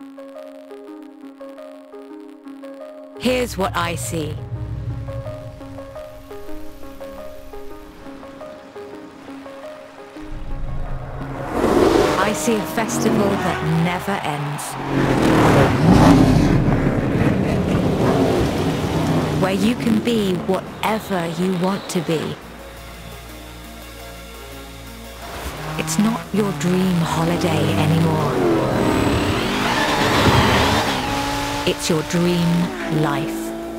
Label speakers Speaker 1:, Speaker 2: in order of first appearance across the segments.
Speaker 1: Here's what I see. I see a festival that never ends. Where you can be whatever you want to be. It's not your dream holiday anymore. It's your dream life.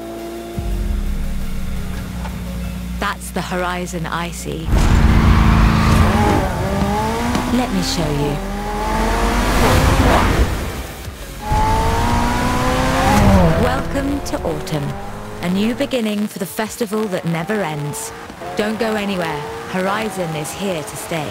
Speaker 1: That's the horizon I see. Let me show you. Welcome to autumn. A new beginning for the festival that never ends. Don't go anywhere. Horizon is here to stay.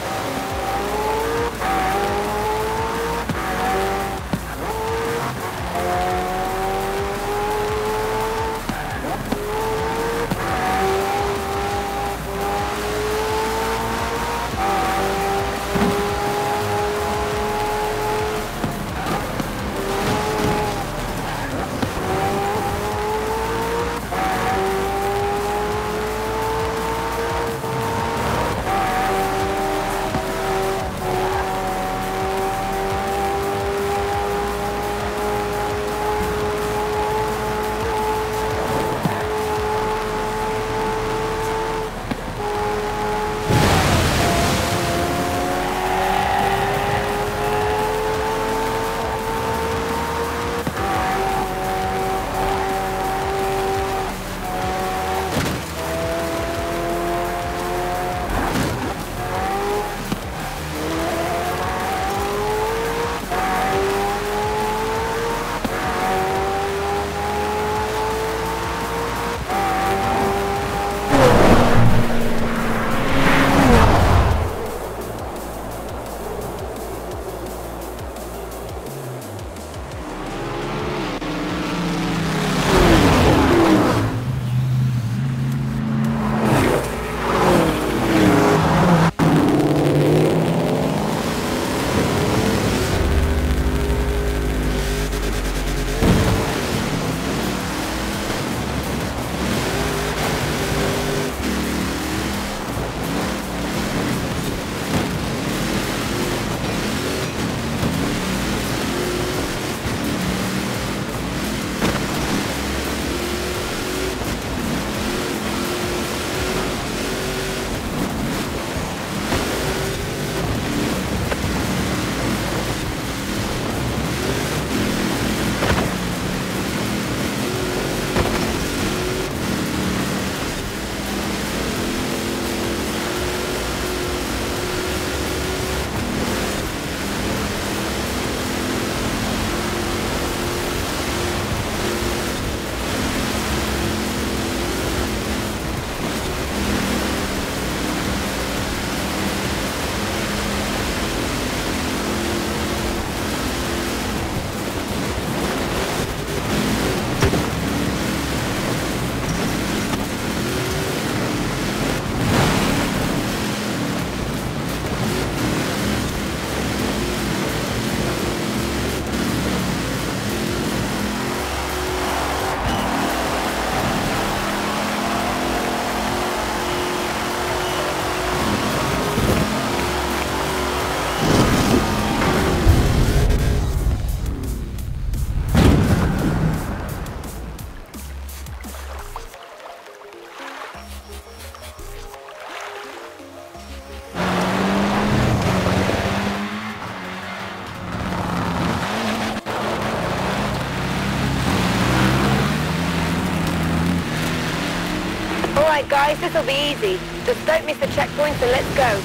Speaker 2: Alright guys, this'll be easy. Just don't miss the checkpoints and let's go.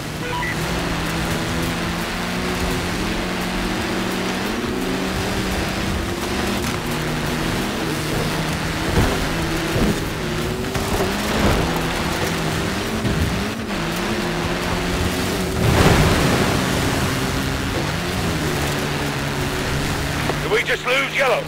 Speaker 3: Did we just lose yellow?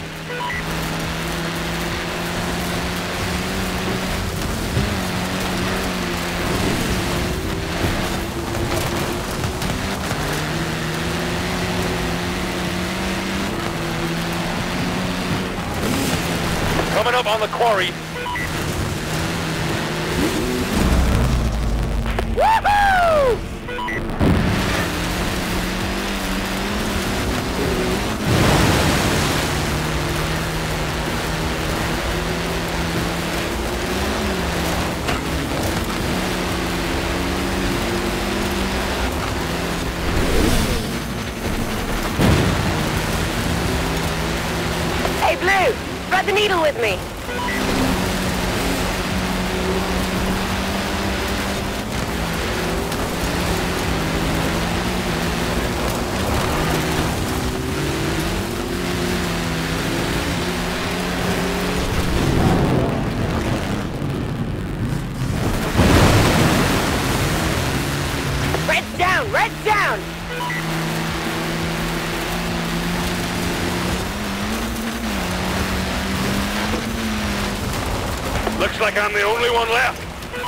Speaker 3: coming up on the quarry.
Speaker 2: Woohoo! Hey, Blue! Thread the needle with me! Red's down! Red's down!
Speaker 3: Looks like I'm the only one left.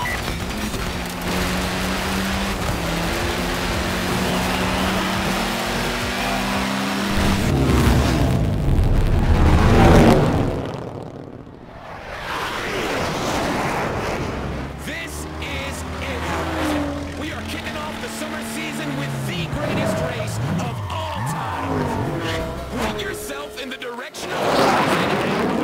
Speaker 4: This is it. We are kicking off the summer season with the greatest race of all time. Put yourself in the direction of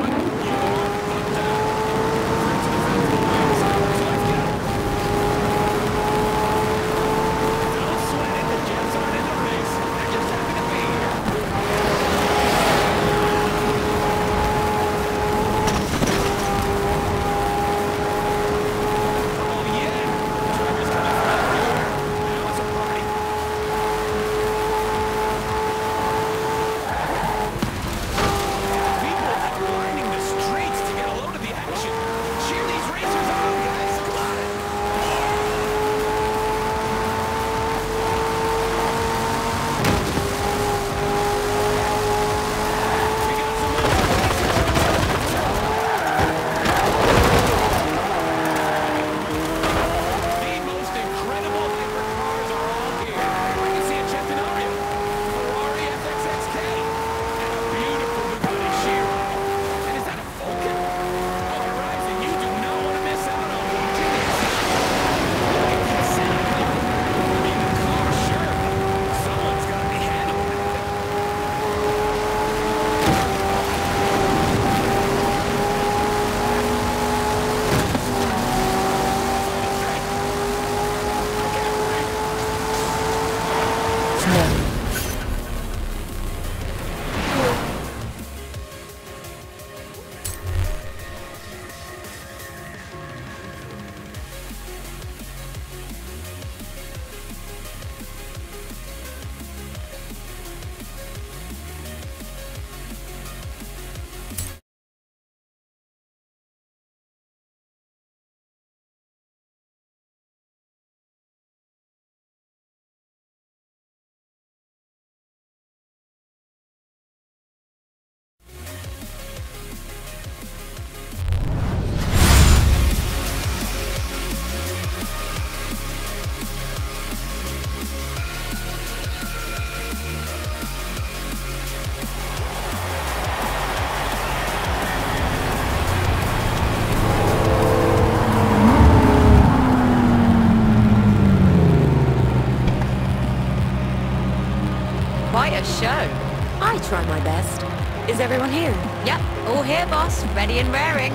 Speaker 1: Quite a show.
Speaker 5: I try my best. Is everyone here?
Speaker 1: Yep, all here, boss. Ready and raring.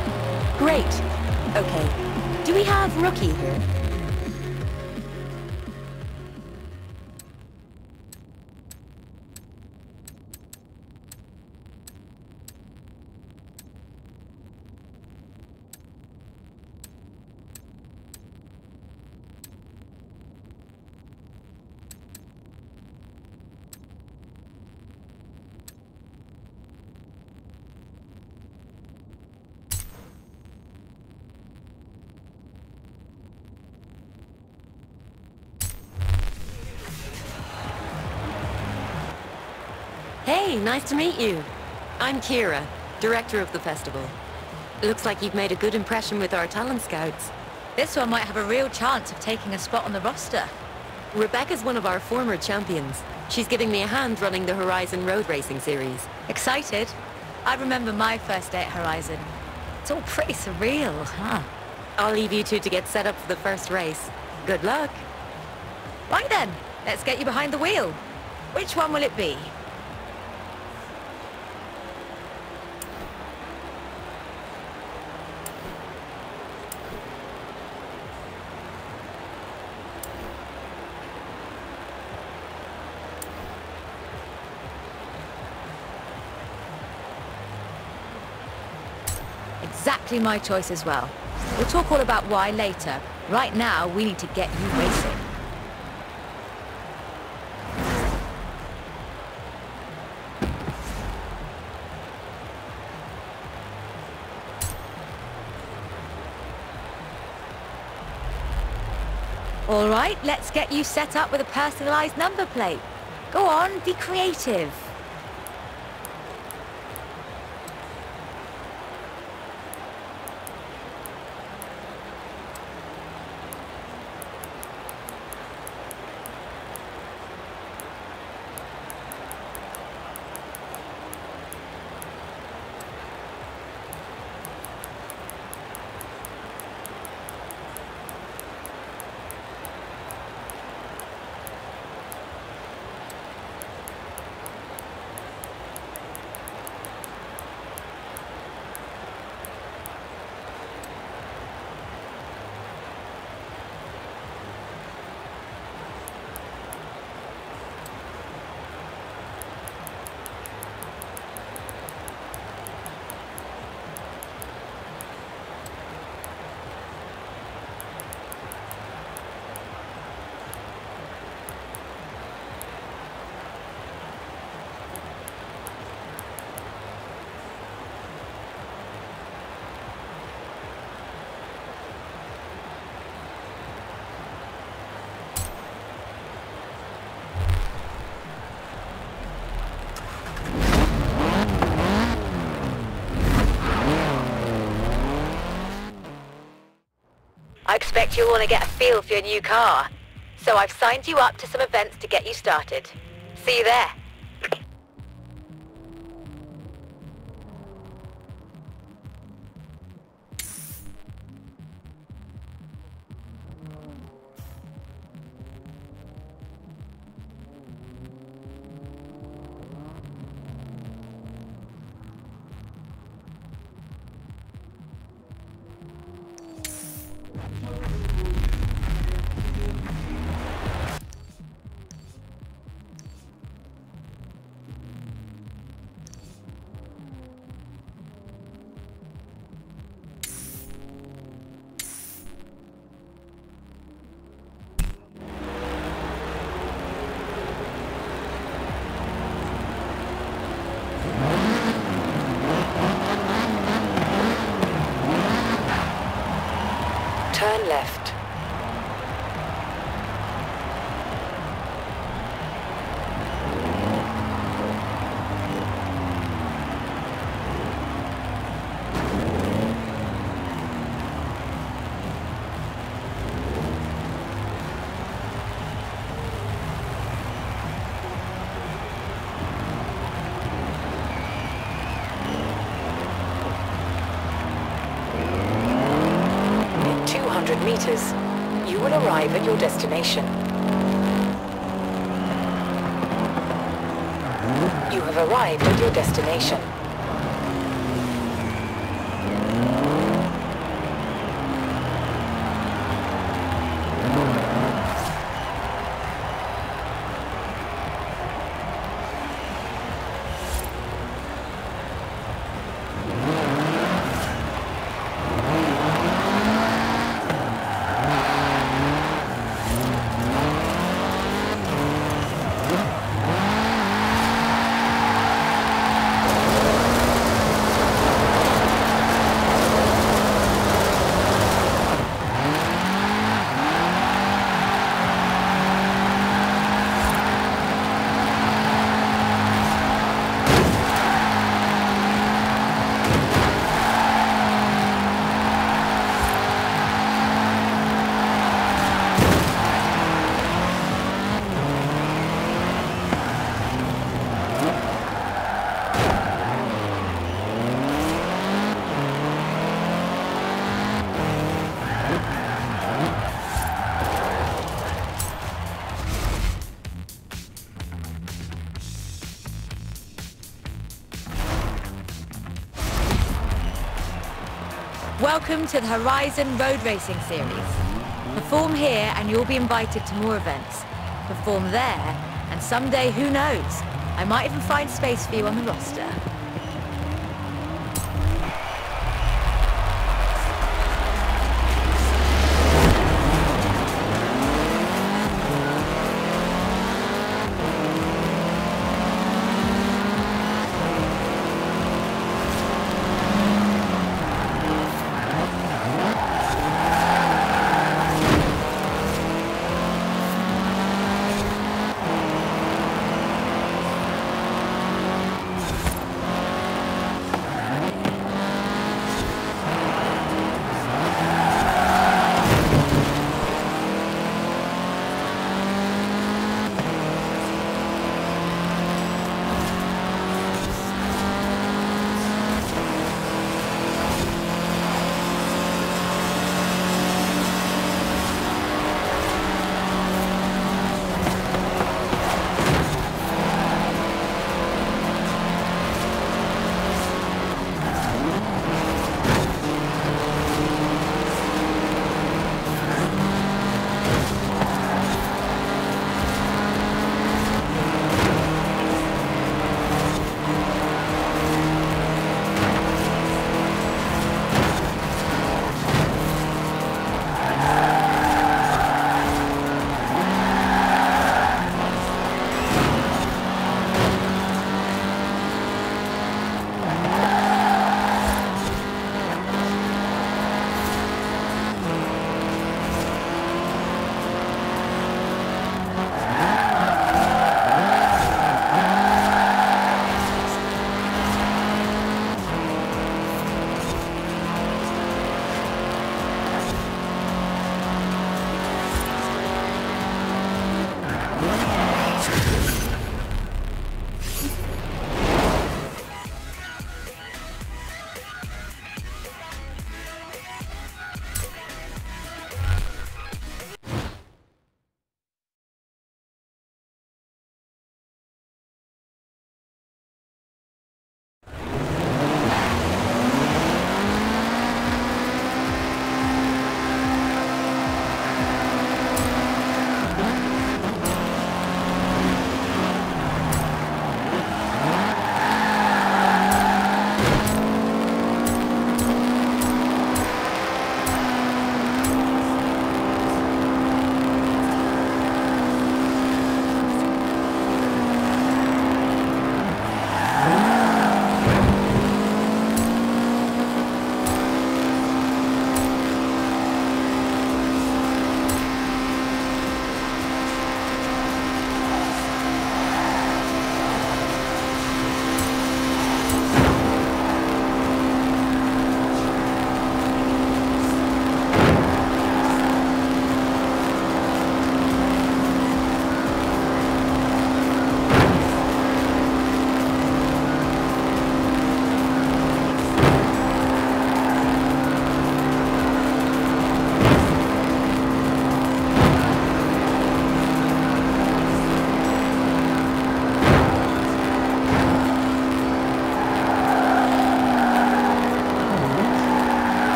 Speaker 5: Great. Okay. Do we have Rookie here? Hey, nice to meet you. I'm Kira, director of the festival. Looks like you've made a good impression with our talent scouts.
Speaker 1: This one might have a real chance of taking a spot on the roster.
Speaker 5: Rebecca's one of our former champions. She's giving me a hand running the Horizon Road Racing Series.
Speaker 1: Excited? I remember my first day at Horizon. It's all pretty surreal, huh?
Speaker 5: I'll leave you two to get set up for the first race. Good luck.
Speaker 1: Right then, let's get you behind the wheel. Which one will it be? Exactly my choice as well. We'll talk all about why later. Right now, we need to get you racing. All right, let's get you set up with a personalized number plate. Go on, be creative.
Speaker 2: I expect you'll want to get a feel for your new car. So I've signed you up to some events to get you started. See you there. Turn left. In 200 meters, you will arrive at your destination. You have arrived at your destination.
Speaker 1: Welcome to the Horizon Road Racing Series. Perform here and you'll be invited to more events. Perform there, and someday, who knows, I might even find space for you on the roster.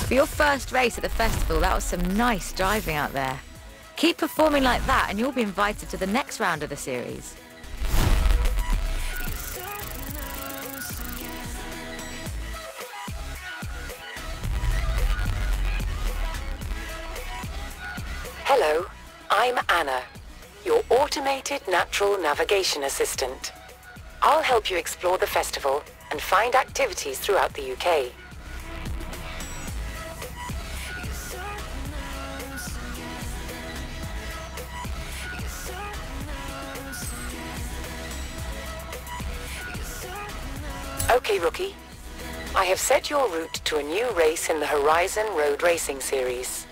Speaker 1: For your first race at the festival, that was some nice driving out there. Keep performing like that and you'll be invited to the next round of the series.
Speaker 6: Hello, I'm Anna, your automated natural navigation assistant. I'll help you explore the festival and find activities throughout the UK. Okay, Rookie. I have set your route to a new race in the Horizon Road Racing Series.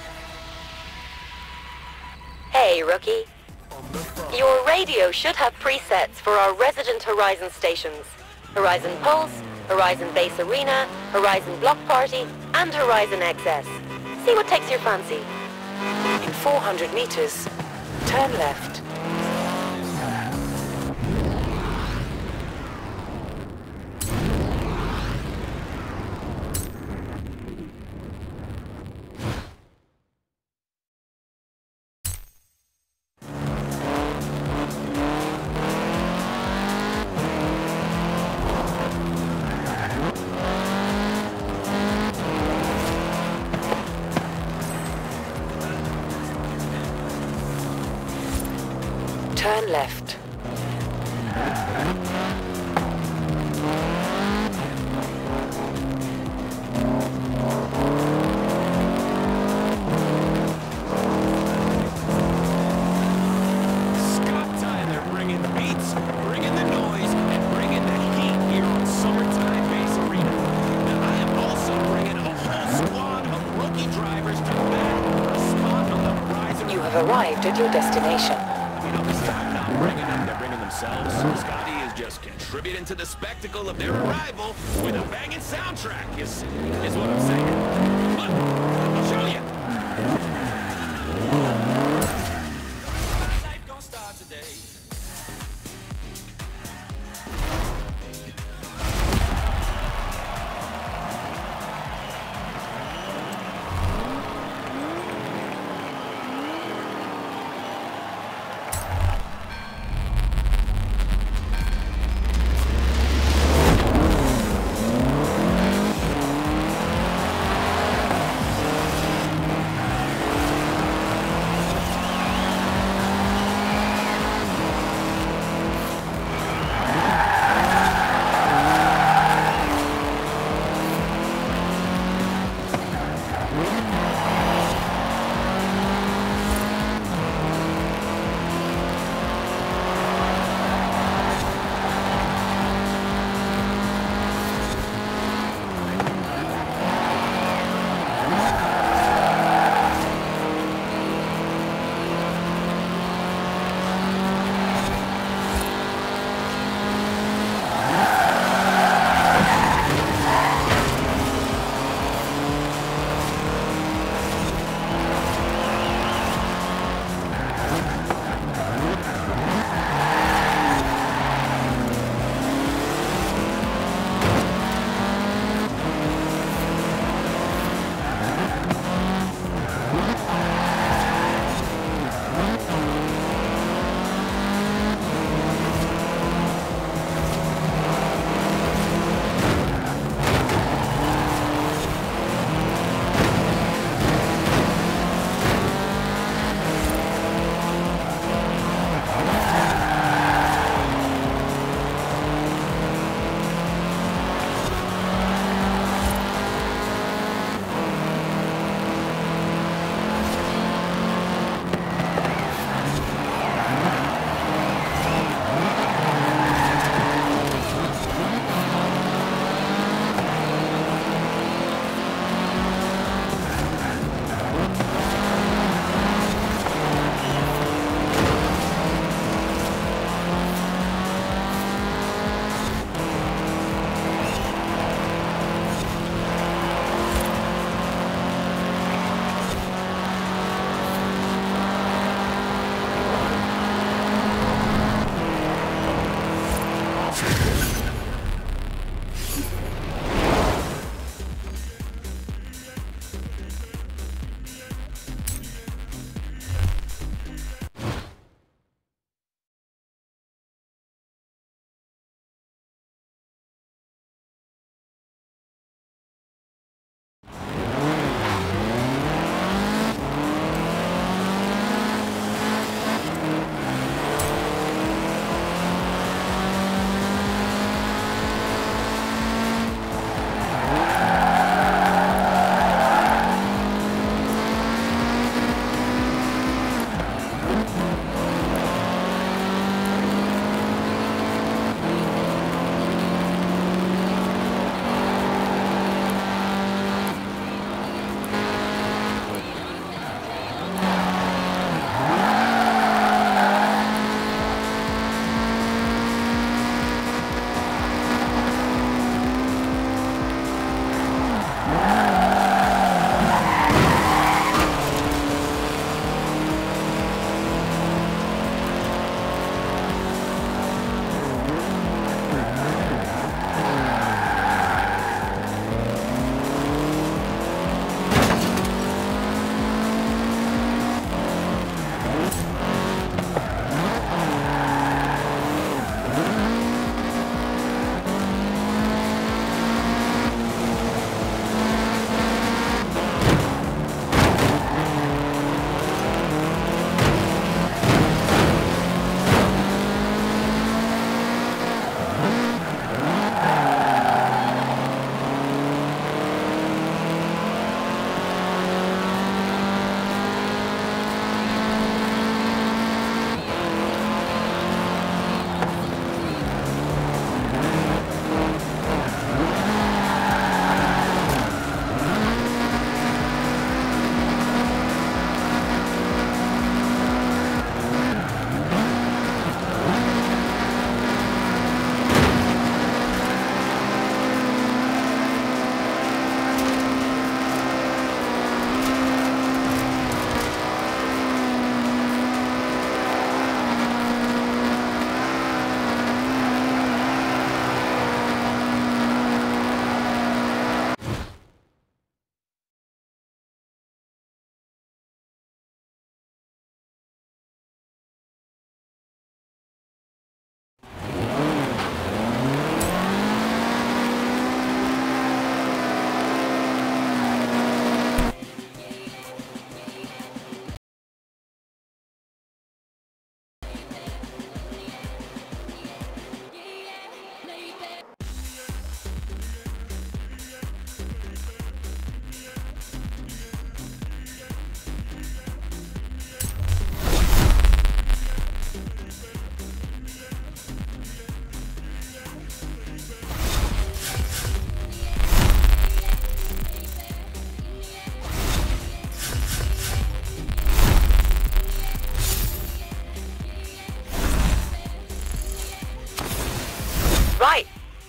Speaker 2: Hey, Rookie. Your radio should have presets for our resident Horizon stations. Horizon Pulse, Horizon Base Arena, Horizon Block Party, and Horizon XS. See what takes your fancy.
Speaker 6: In 400 meters, turn left. Turn left.
Speaker 4: Scott Tyler bringing the beats, bringing the noise, and bringing the heat here on Summertime Base Arena. Now, I am also bringing a whole squad of rookie drivers to battle for a spot on the Horizon.
Speaker 6: You have arrived at your destination.
Speaker 4: Obviously, I'm not bringing them, they're bringing themselves. Scotty is just contributing to the spectacle of their arrival with a banging soundtrack, is what I'm saying. Look, I'll show you. Life gonna start today.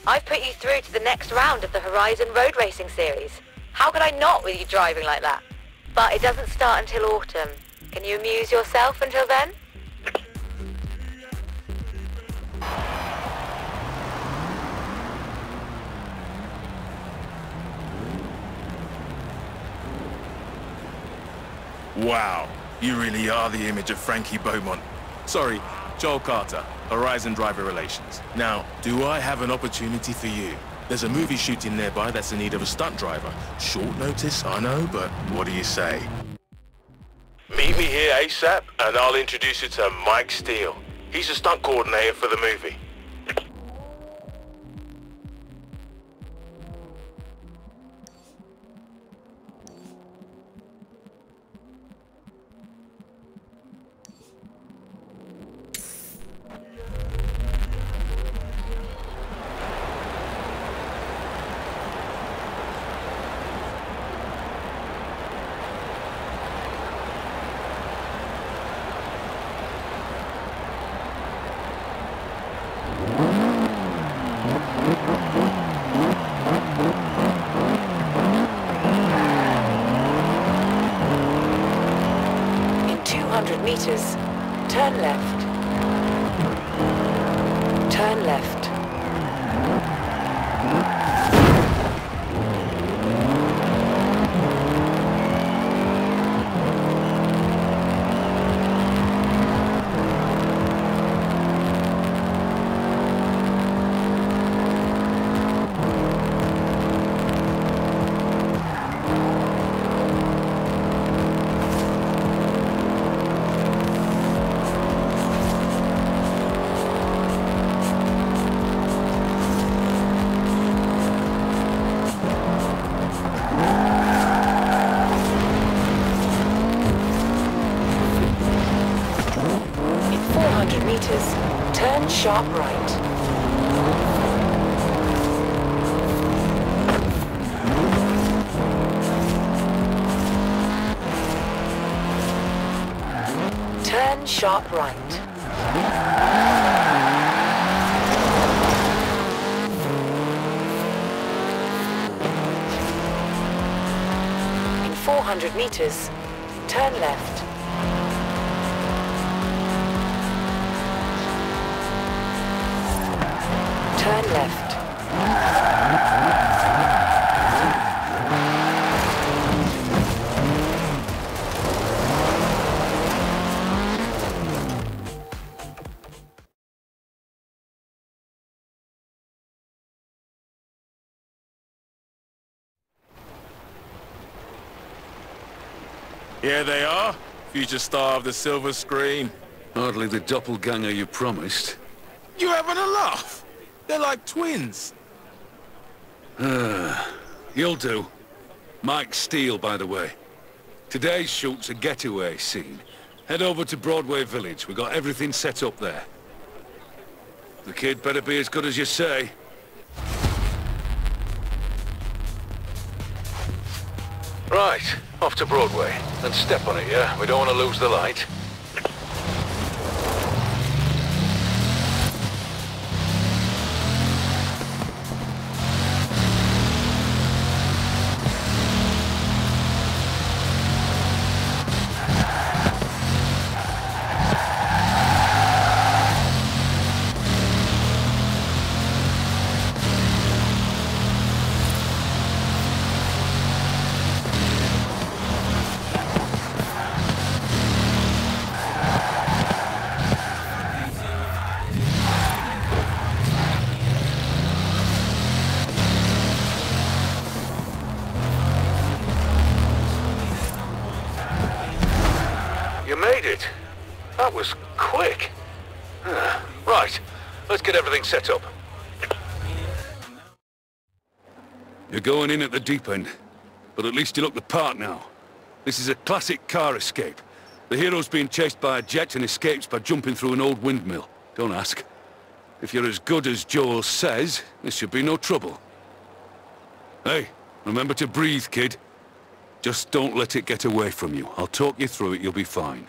Speaker 1: I've put you through to the next round of the Horizon Road Racing Series. How could I not with you driving like that? But it doesn't start until autumn. Can you amuse yourself until then?
Speaker 4: Wow, you really are the image of Frankie Beaumont. Sorry, Joel Carter, Horizon Driver Relations. Now, do I have an opportunity for you? There's a movie shooting nearby that's in need of a stunt driver. Short notice, I know, but what do you say?
Speaker 3: Meet me here ASAP, and I'll introduce you to Mike Steele. He's a stunt coordinator for the movie.
Speaker 6: In 200 meters, turn left. Turn left. In 400 meters, turn sharp right. Turn sharp right. In 400 meters, turn left. Turn left.
Speaker 4: Here they are, future star of the silver screen.
Speaker 7: Hardly the doppelganger you promised.
Speaker 4: You having a laugh? They're like twins.
Speaker 7: You'll do. Mike Steele, by the way. Today's shoot's a getaway scene. Head over to Broadway Village. We got everything set up there. The kid better be as good as you say. Right, off to Broadway. Let's step on it, yeah? We don't want to lose the light. You made it. That was quick. Right, let's get everything set up. You're going in at the deep end, but at least you look the part now. This is a classic car escape. The hero's being chased by a jet and escapes by jumping through an old windmill. Don't ask. If you're as good as Joel says, this should be no trouble. Hey, remember to breathe, kid. Just don't let it get away from you. I'll talk you through it, you'll be fine.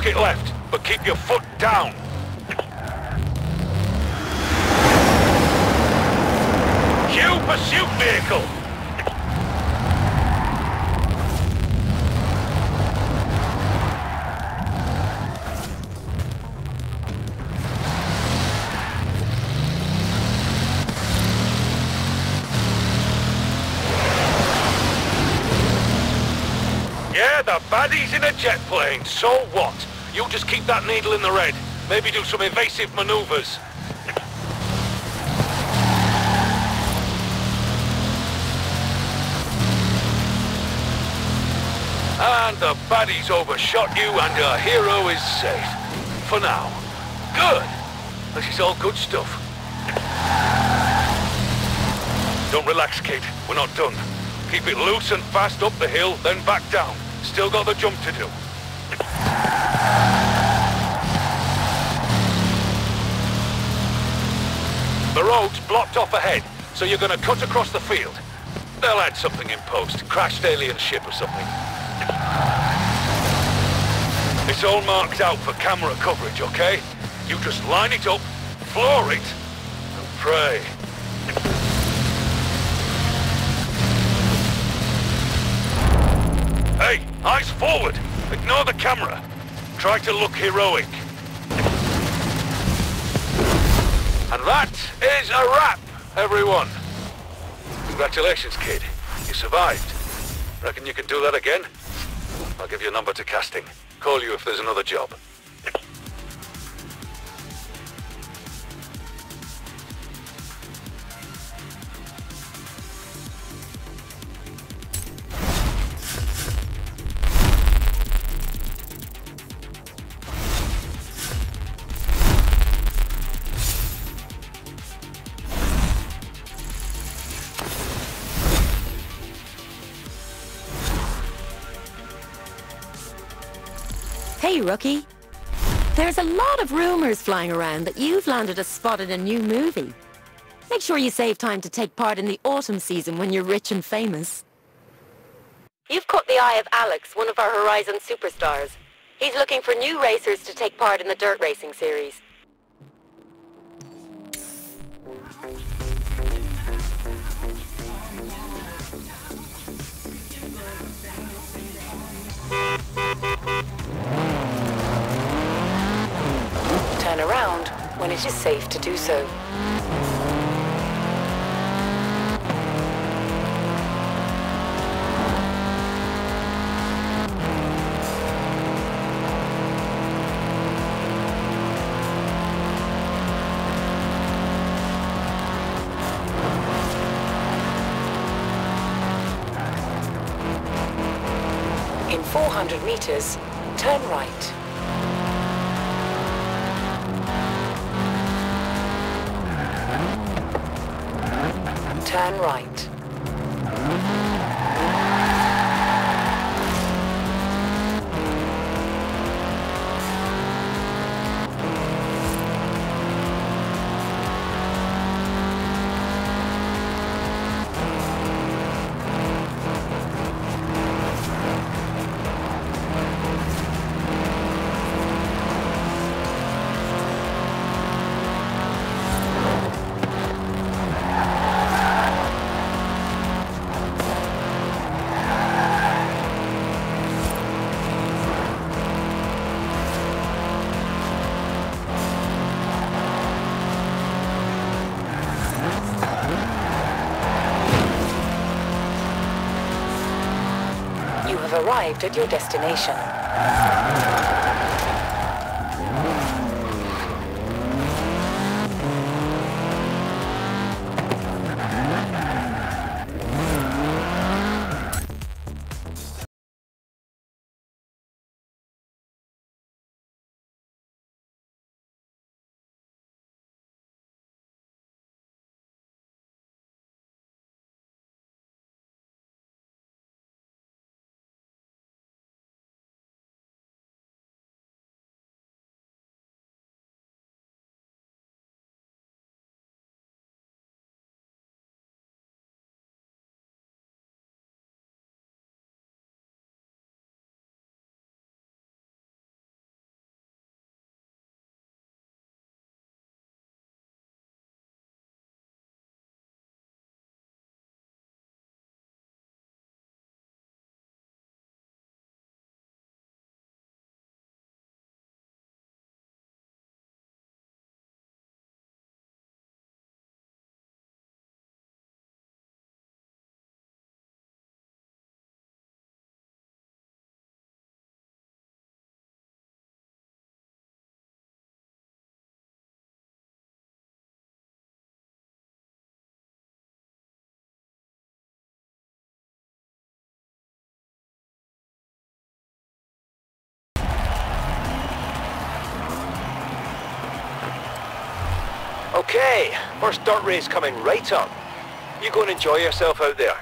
Speaker 7: Look it left, but keep your foot down. Cue pursuit vehicle! Yeah, the baddie's in a jet plane, so what? You just keep that needle in the red. Maybe do some evasive maneuvers. And the baddie's overshot you and your hero is safe. For now. Good. This is all good stuff. Don't relax, kid. We're not done. Keep it loose and fast up the hill, then back down. Still got the jump to do. The road's blocked off ahead, so you're gonna cut across the field. They'll add something in post. Crashed alien ship or something. It's all marked out for camera coverage, okay? You just line it up, floor it, and pray. Hey, eyes forward! Ignore the camera. Try to look heroic. And that is a wrap, everyone. Congratulations, kid. You survived. Reckon you can do that again? I'll give you a number to casting. Call you if there's another job.
Speaker 5: Hey, Rookie. There's a lot of rumors flying around that you've landed a spot in a new movie. Make sure you save time to take part in the autumn season when you're rich and famous.
Speaker 2: You've caught the eye of Alex, one of our Horizon superstars. He's looking for new racers to take part in the dirt racing series.
Speaker 6: Turn around when it is safe to do so. In 400 meters, turn right. Turn right. You have arrived at your destination.
Speaker 8: Okay, first dirt race coming right up. You go and enjoy yourself out there.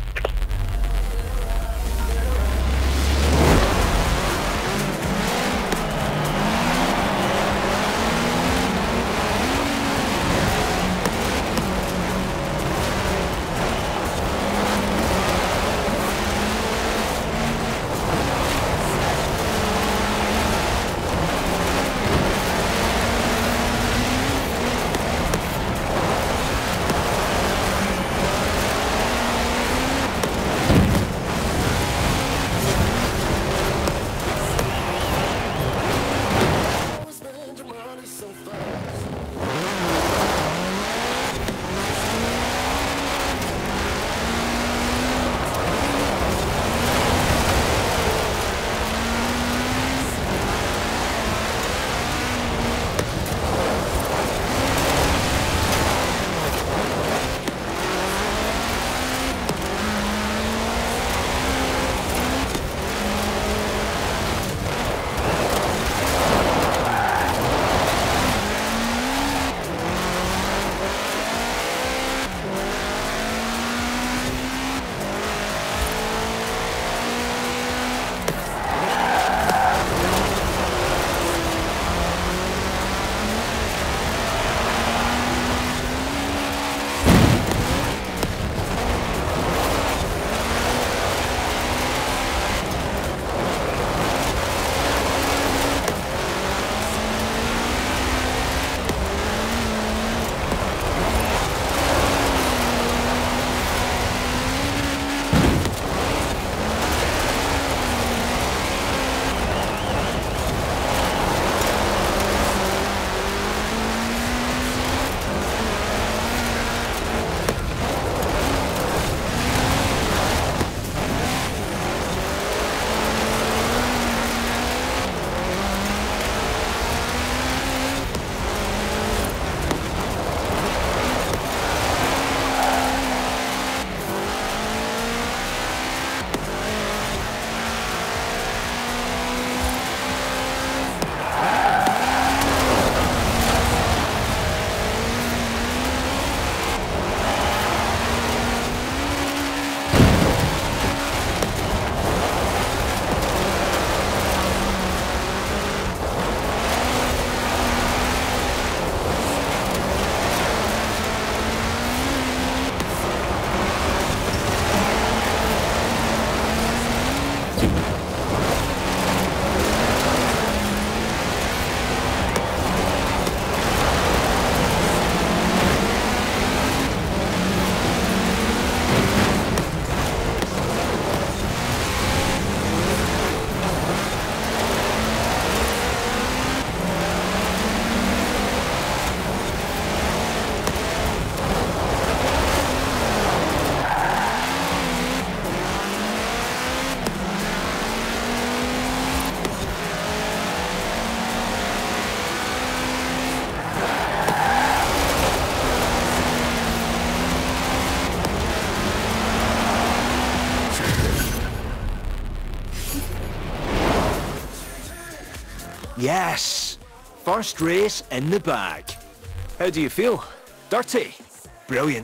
Speaker 9: Yes! First race in the bag. How do you feel? Dirty? Brilliant.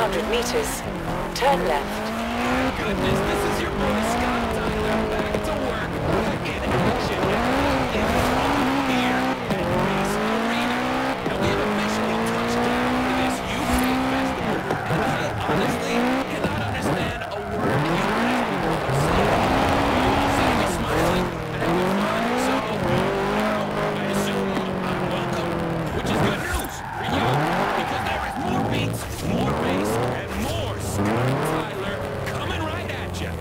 Speaker 6: 200 meters, turn left.
Speaker 4: Goodness, this is your boy Scott Tyler back to work in action in here at Race Arena. Now we have officially touched down for this UK festival, and I honestly cannot understand a word you British people are saying. You all seem to be smiling and having fun, so I assume I'm welcome, which is good news for you, because there is more beats, more bass, and more Scott Tyler coming right at you.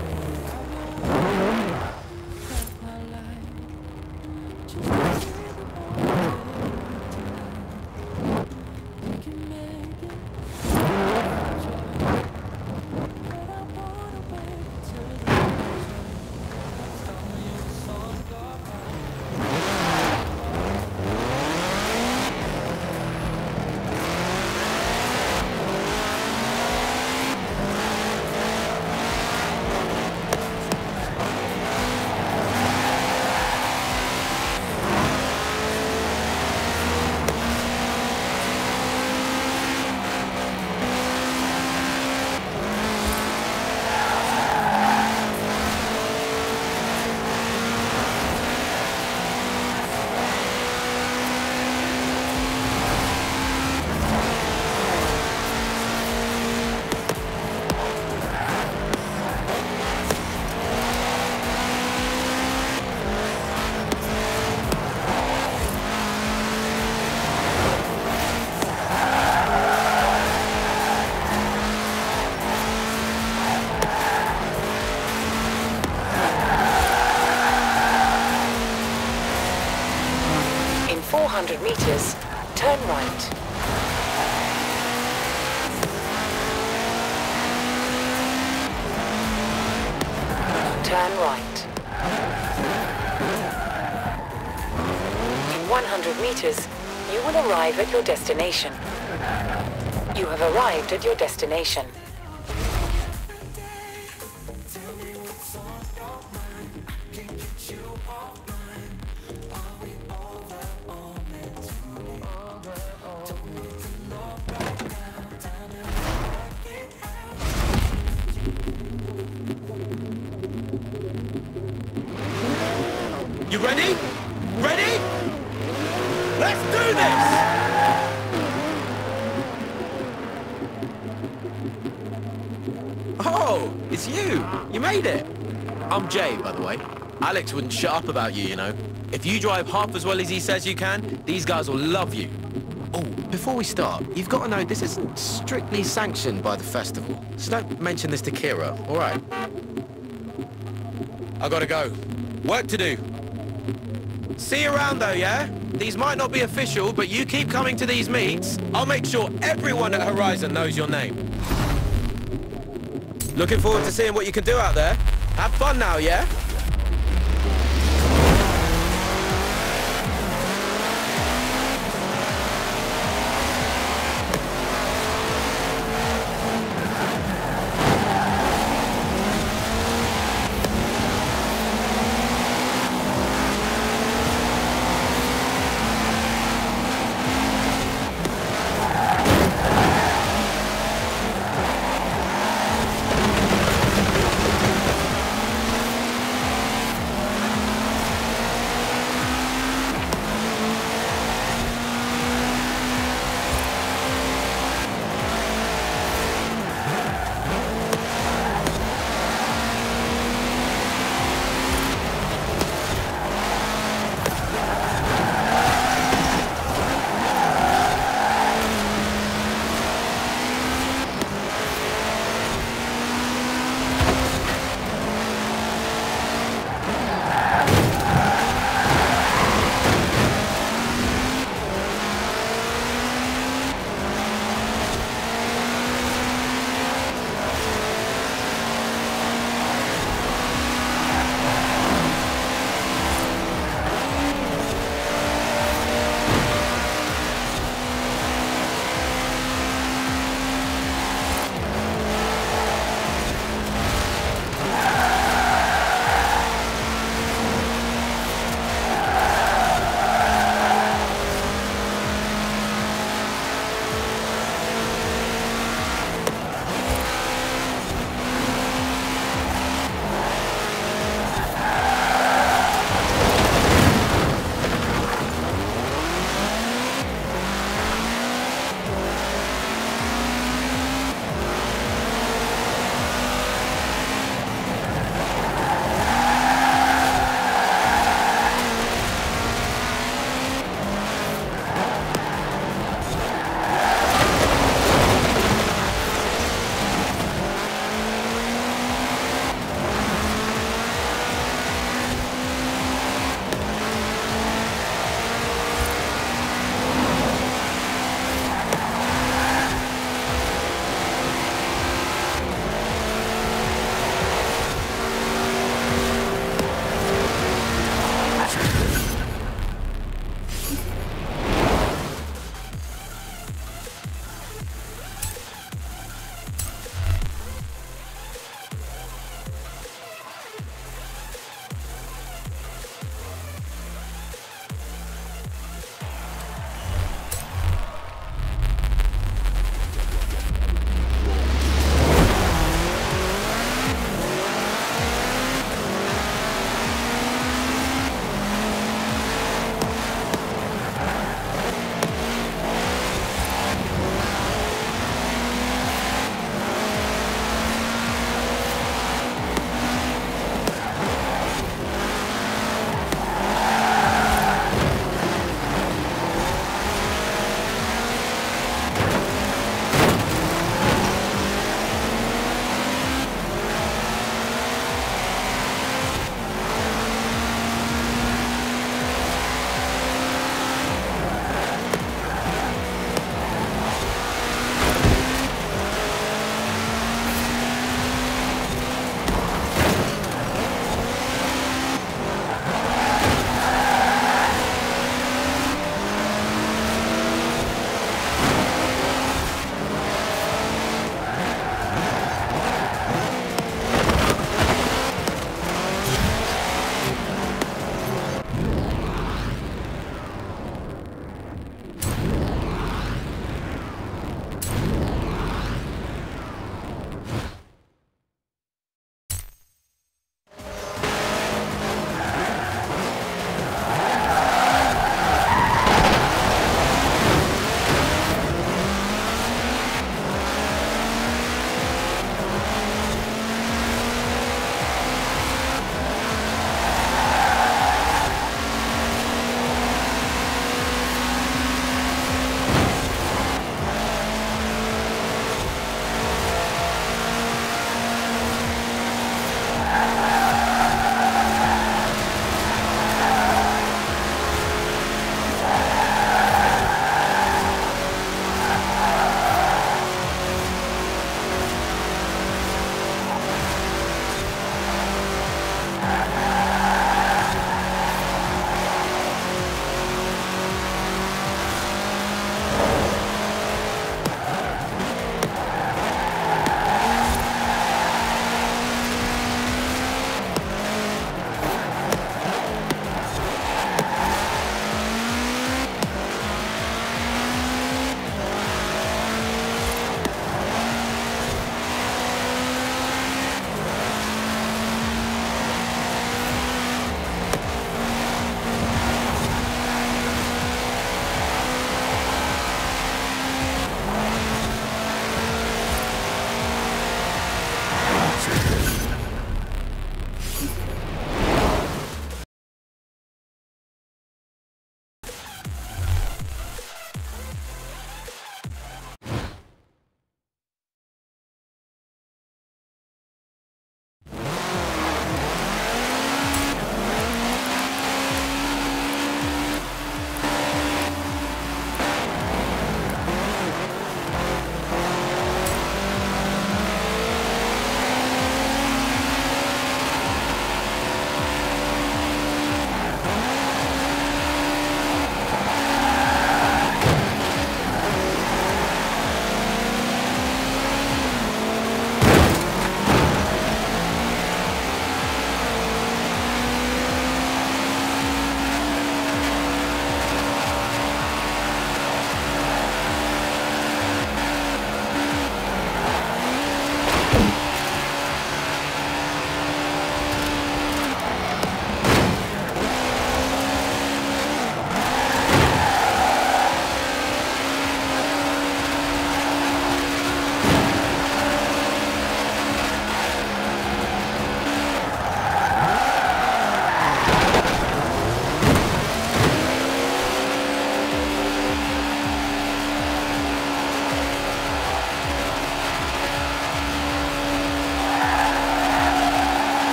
Speaker 6: In 400 meters, turn right. Turn right. In 100 meters, you will arrive at your destination. You have arrived at your destination.
Speaker 4: You ready? Ready? Let's do this!
Speaker 10: Oh, it's you! You made it! I'm Jay, by the way. Alex wouldn't shut up about you, you know. If you drive half as well as he says you can, these guys will love you. Oh, before we start, you've got to know this isn't strictly sanctioned by the festival, so don't mention this to Kira, all right? I gotta go. Work to do. See you around though, yeah? These might not be official, but you keep coming to these meets. I'll make sure everyone at Horizon knows your name. Looking forward to seeing what you can do out there. Have fun now, yeah?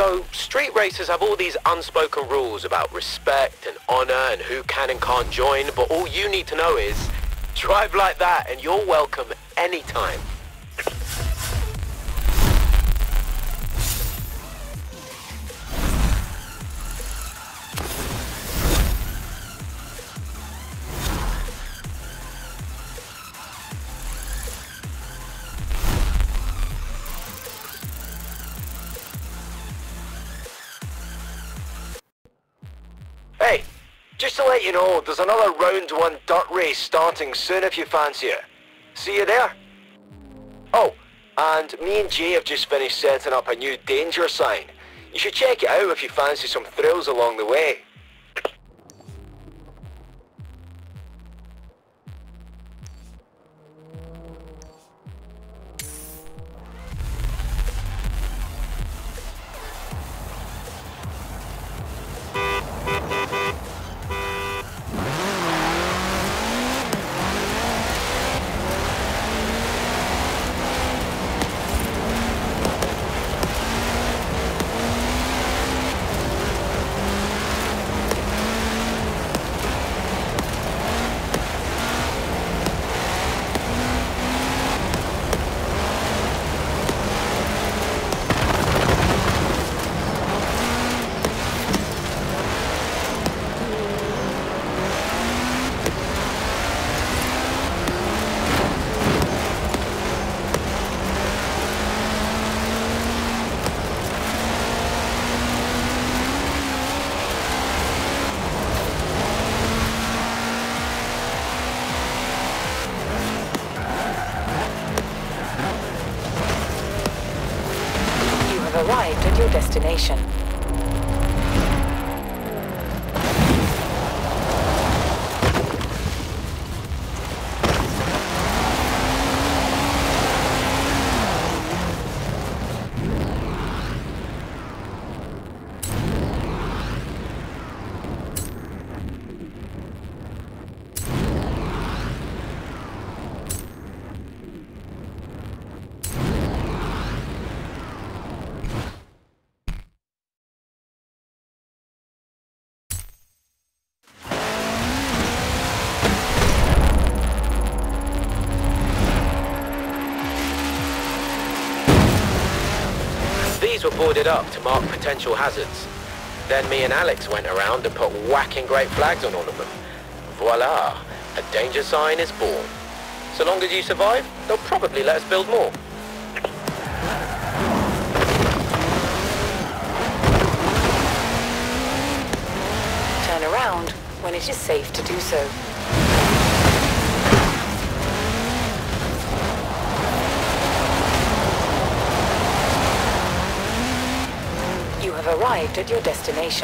Speaker 10: So, street racers have all these unspoken rules about respect and honor and who can and can't join, but all you need to know is, drive like that and you're welcome anytime.
Speaker 8: Hey, just to let you know, there's another round 1 dirt race starting soon if you fancy it. See you there. Oh, and me and Jay have just finished setting up a new danger sign. You should check it out if you fancy some thrills along the way.
Speaker 6: Arrived at your destination.
Speaker 10: These were boarded up to mark potential hazards. Then me and Alex went around and put whacking great flags on all of them. Voila! A danger sign is born. So long as you survive, they'll probably let us build more.
Speaker 6: Turn around when it is safe to do so. You have arrived at your destination.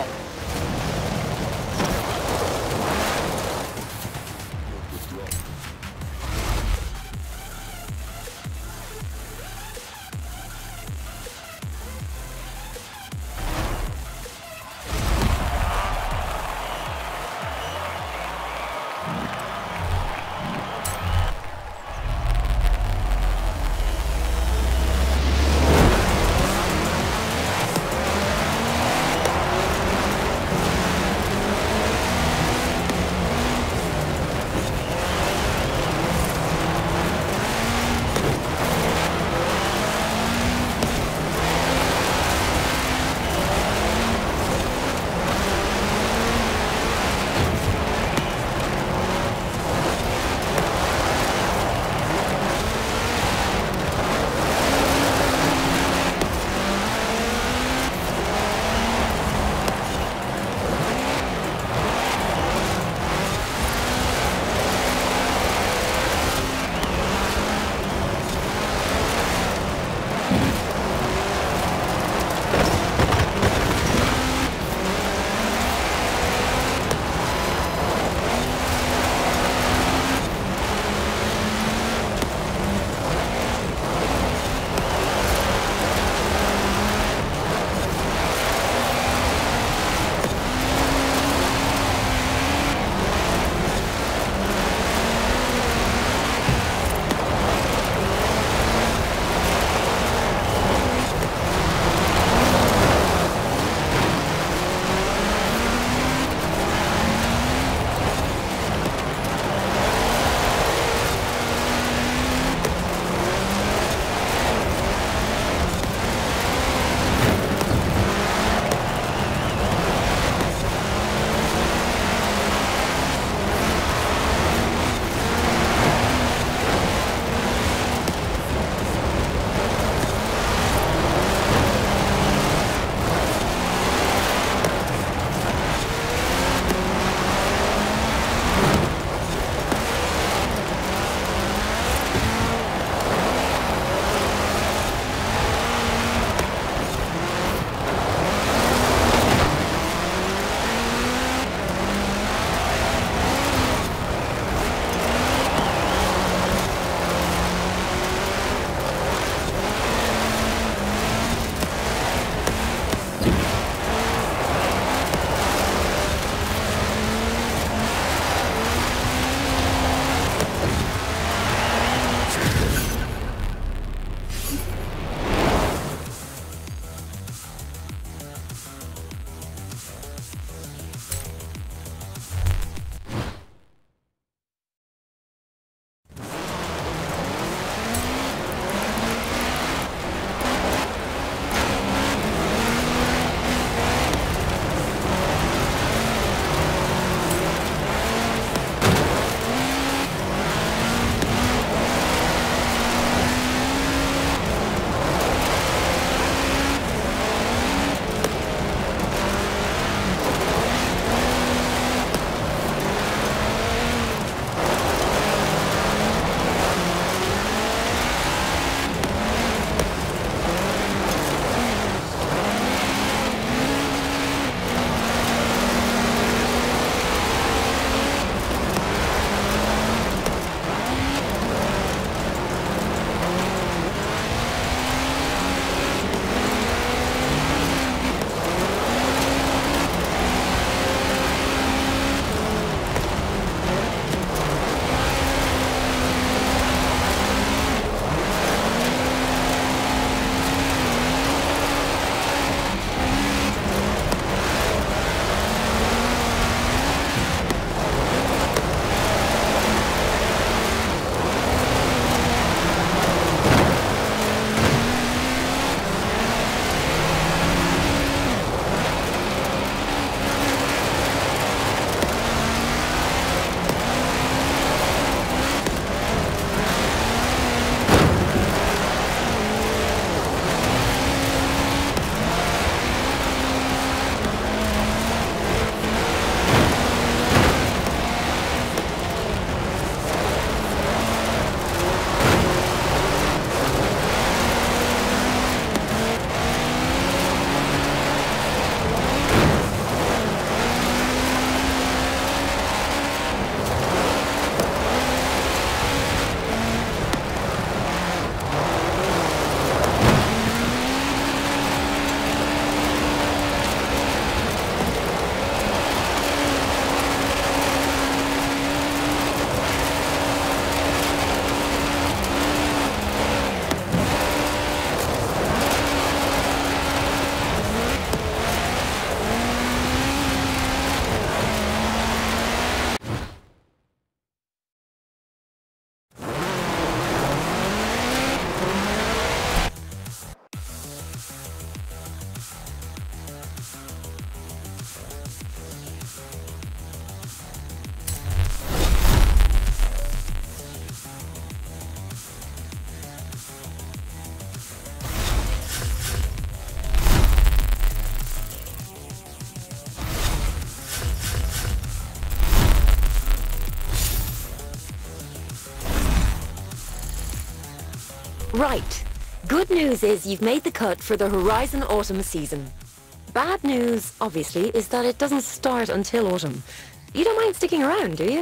Speaker 5: Right. Good news is you've made the cut for the Horizon Autumn season. Bad news, obviously, is that it doesn't start until autumn. You don't mind sticking around, do you?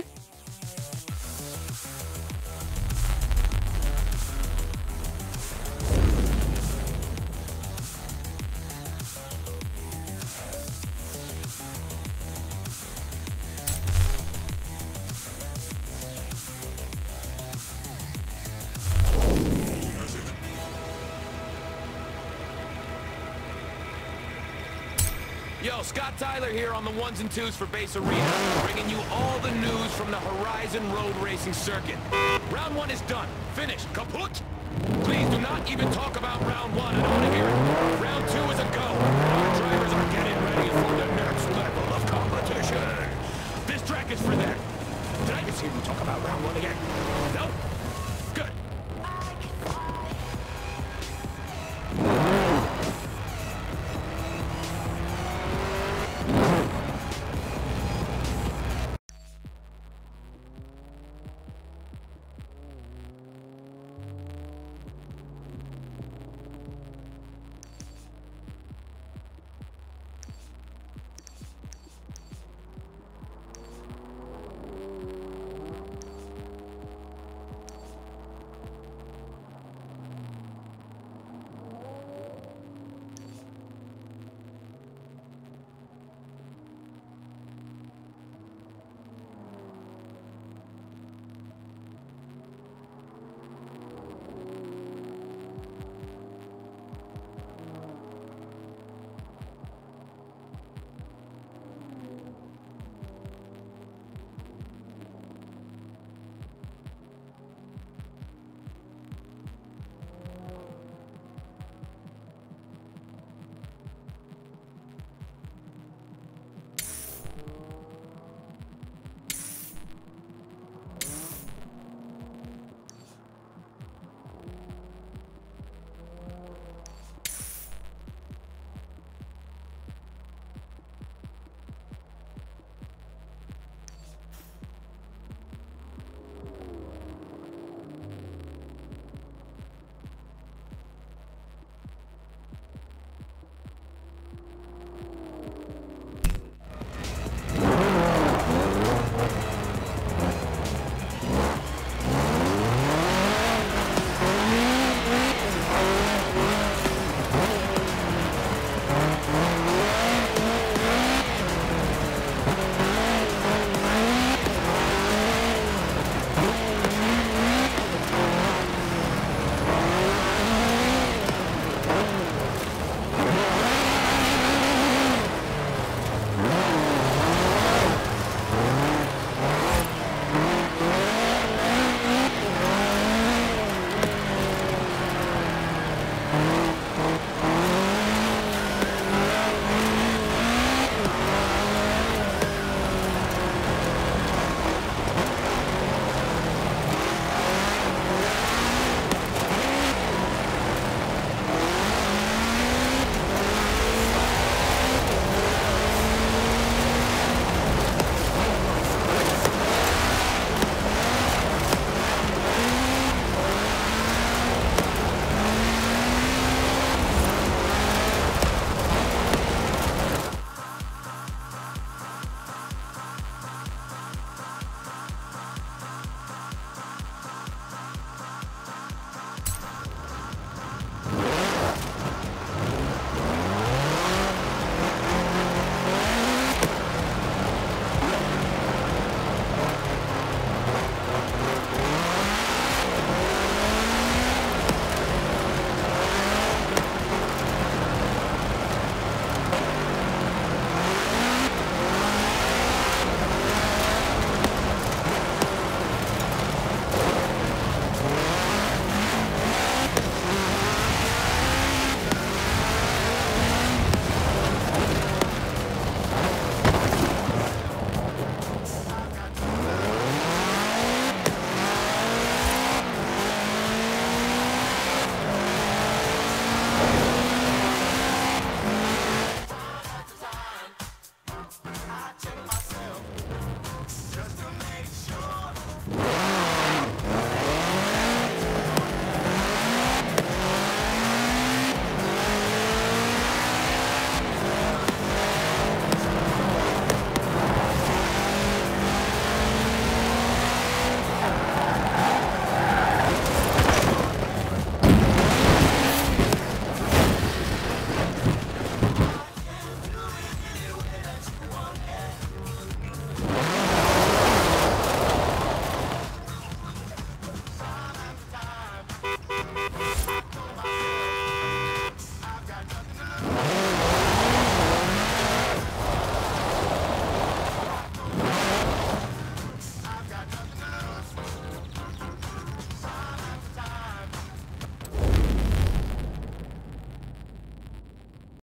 Speaker 4: Yo, Scott Tyler here on the ones and twos for Base Arena, bringing you all the news from the Horizon Road Racing Circuit. Round 1 is done. Finished. Kaput! Please do not even talk about round 1. I don't want to hear it. Round 2 is a go. Our drivers are getting ready for the next level of competition. This track is for them. Did I just hear you talk about round 1 again? No? Good.